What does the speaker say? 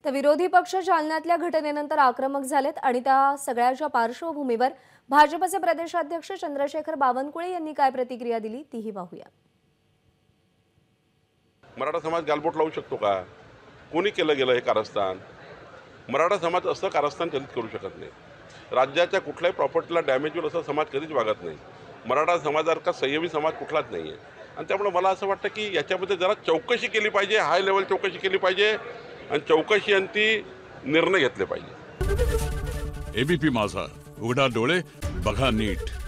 तर विरोधी पक्ष जालन्यातल्या घटनेनंतर आक्रमक झालेत आणि त्या सगळ्याच्या पार्श्वभूमीवर भाजपचे प्रदेशाध्यक्ष चंद्रशेखर बावनकुळे यांनी काय प्रतिक्रिया दिली तीही पाहूया। मराठा समाज गालबोट लावू शकतो का? कोणी केलं गेलं हे कारस्थान? मराठा समाज असं कारस्थान कधीच करू शकत नाही। राज्याच्या कुठल्याही प्रॉपर्टीला डॅमेज होईल असं समाज कधीच वागत नाही। मराठा समाजासारखा संयमी समाज कुठलाच नाही आहे आणि त्यामुळे मला असं वाटतं की याच्यामध्ये जरा चौकशी केली पाहिजे, हाय लेवल चौकशी केली पाहिजे आणि चौकशी अंती निर्णय घेतले पाहिजे। एबीपी माझा, उघडा डोळे बघा नीट।